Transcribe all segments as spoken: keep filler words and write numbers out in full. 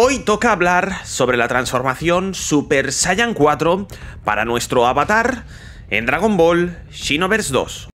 Hoy toca hablar sobre la transformación Super Saiyan cuatro para nuestro avatar en Dragon Ball Xenoverse dos.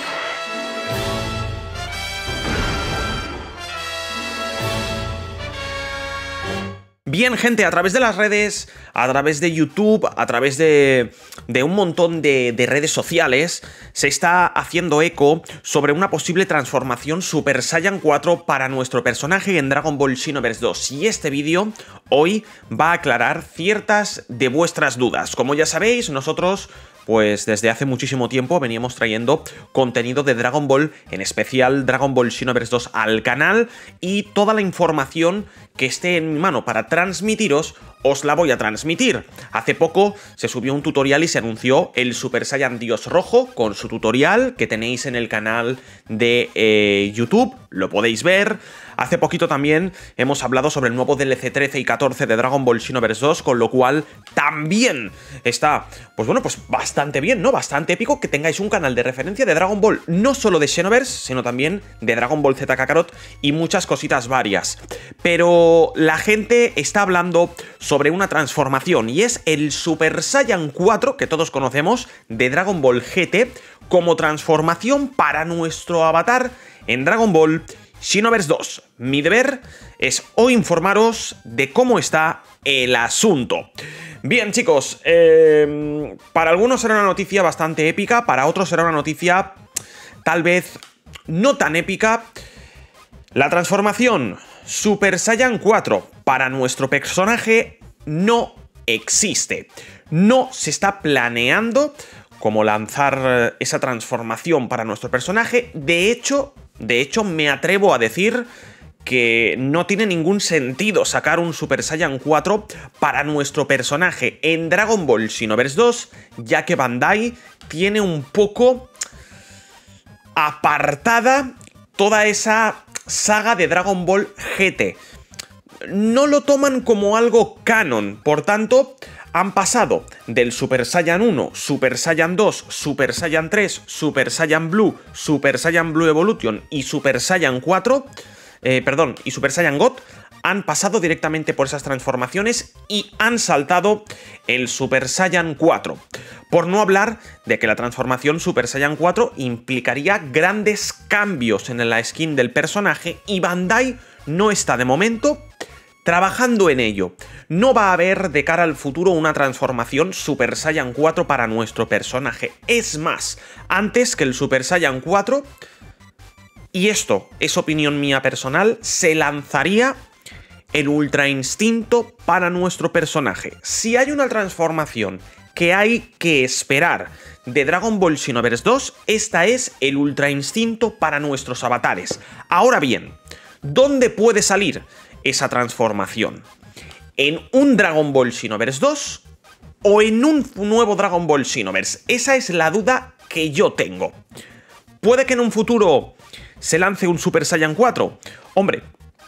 Bien, gente, a través de las redes, a través de YouTube, a través de, de un montón de, de redes sociales, se está haciendo eco sobre una posible transformación Super Saiyan cuatro para nuestro personaje en Dragon Ball Xenoverse dos. Y este vídeo hoy va a aclarar ciertas de vuestras dudas. Como ya sabéis, nosotros pues desde hace muchísimo tiempo veníamos trayendo contenido de Dragon Ball, en especial Dragon Ball Xenoverse dos al canal, y toda la información que esté en mi mano para transmitiros, os la voy a transmitir. Hace poco se subió un tutorial y se anunció el Super Saiyan Dios Rojo con su tutorial que tenéis en el canal de eh, YouTube, lo podéis ver. Hace poquito también hemos hablado sobre el nuevo D L C trece y catorce de Dragon Ball Xenoverse dos, con lo cual también está, pues bueno, pues bastante bien, ¿no? Bastante épico que tengáis un canal de referencia de Dragon Ball, no solo de Xenoverse, sino también de Dragon Ball Z Kakarot y muchas cositas varias. Pero la gente está hablando sobre una transformación, y es el Super Saiyan cuatro, que todos conocemos, de Dragon Ball G T, como transformación para nuestro avatar en Dragon Ball Xenoverse dos. Mi deber es hoy informaros de cómo está el asunto. Bien, chicos, eh, para algunos será una noticia bastante épica, para otros será una noticia tal vez no tan épica. La transformación Super Saiyan cuatro para nuestro personaje no existe. No se está planeando como lanzar esa transformación para nuestro personaje. De hecho, de hecho, me atrevo a decir que no tiene ningún sentido sacar un Super Saiyan cuatro para nuestro personaje en Dragon Ball Xenoverse dos, ya que Bandai tiene un poco apartada toda esa saga de Dragon Ball G T. No lo toman como algo canon, por tanto, han pasado del Super Saiyan uno, Super Saiyan dos, Super Saiyan tres, Super Saiyan Blue, Super Saiyan Blue Evolution y Super Saiyan cuatro, eh, perdón, y Super Saiyan God, han pasado directamente por esas transformaciones y han saltado el Super Saiyan cuatro. Por no hablar de que la transformación Super Saiyan cuatro implicaría grandes cambios en la skin del personaje, y Bandai no está de momento trabajando en ello. No va a haber de cara al futuro una transformación Super Saiyan cuatro para nuestro personaje. Es más, antes que el Super Saiyan cuatro, y esto es opinión mía personal, se lanzaría el Ultra Instinto para nuestro personaje. Si hay una transformación que hay que esperar de Dragon Ball Xenoverse dos, esta es el Ultra Instinto para nuestros avatares. Ahora bien, ¿dónde puede salir esa transformación? ¿En un Dragon Ball Xenoverse dos o en un nuevo Dragon Ball Xenoverse? Esa es la duda que yo tengo. ¿Puede que en un futuro se lance un Super Saiyan cuatro? Hombre,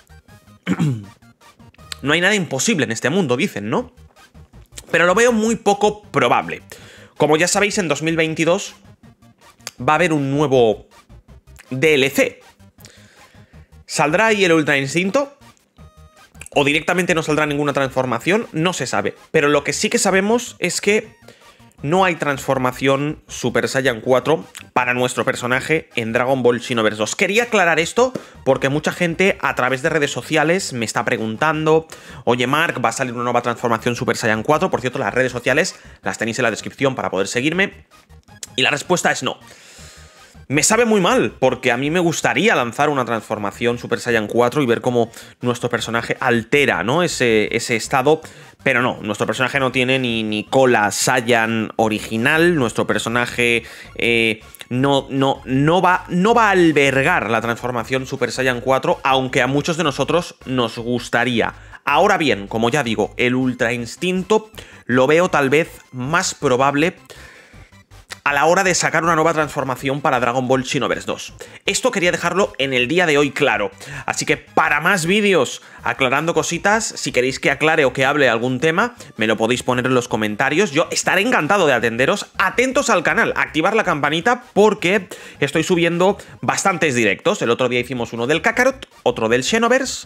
no hay nada imposible en este mundo, dicen, ¿no? Pero lo veo muy poco probable. Como ya sabéis, en dos mil veintidós va a haber un nuevo D L C. ¿Saldrá ahí el Ultra Instinto? ¿O directamente no saldrá ninguna transformación? No se sabe. Pero lo que sí que sabemos es que no hay transformación Super Saiyan cuatro para nuestro personaje en Dragon Ball Xenoverse dos. Quería aclarar esto porque mucha gente a través de redes sociales me está preguntando: oye, Mark, ¿va a salir una nueva transformación Super Saiyan cuatro? Por cierto, las redes sociales las tenéis en la descripción para poder seguirme. Y la respuesta es no. Me sabe muy mal, porque a mí me gustaría lanzar una transformación Super Saiyan cuatro y ver cómo nuestro personaje altera, ¿no? ese, ese estado, pero no, nuestro personaje no tiene ni, ni cola Saiyan original, nuestro personaje eh, no, no, no, va, no va a albergar la transformación Super Saiyan cuatro, aunque a muchos de nosotros nos gustaría. Ahora bien, como ya digo, el Ultra Instinto lo veo tal vez más probable a la hora de sacar una nueva transformación para Dragon Ball Xenoverse dos. Esto quería dejarlo en el día de hoy claro. Así que para más vídeos aclarando cositas, si queréis que aclare o que hable algún tema, me lo podéis poner en los comentarios. Yo estaré encantado de atenderos. Atentos al canal, activar la campanita, porque estoy subiendo bastantes directos. El otro día hicimos uno del Kakarot, otro del Xenoverse,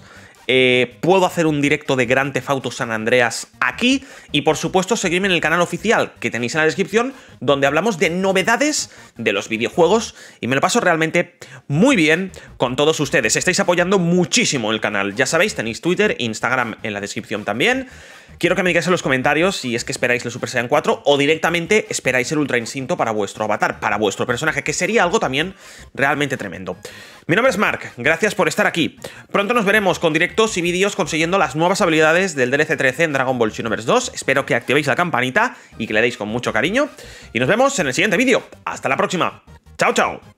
eh, puedo hacer un directo de Grand Theft Auto San Andreas aquí, y por supuesto seguirme en el canal oficial que tenéis en la descripción, donde hablamos de novedades de los videojuegos, y me lo paso realmente muy bien con todos ustedes. Estáis apoyando muchísimo el canal, ya sabéis, tenéis Twitter, Instagram en la descripción también. Quiero que me digáis en los comentarios si es que esperáis el Super Saiyan cuatro o directamente esperáis el Ultra Instinto para vuestro avatar, para vuestro personaje, que sería algo también realmente tremendo. Mi nombre es Mark, gracias por estar aquí. Pronto nos veremos con directos y vídeos consiguiendo las nuevas habilidades del D L C trece en Dragon Ball Xenoverse dos. Espero que activéis la campanita y que le deis con mucho cariño. Y nos vemos en el siguiente vídeo. Hasta la próxima. Chao, chao.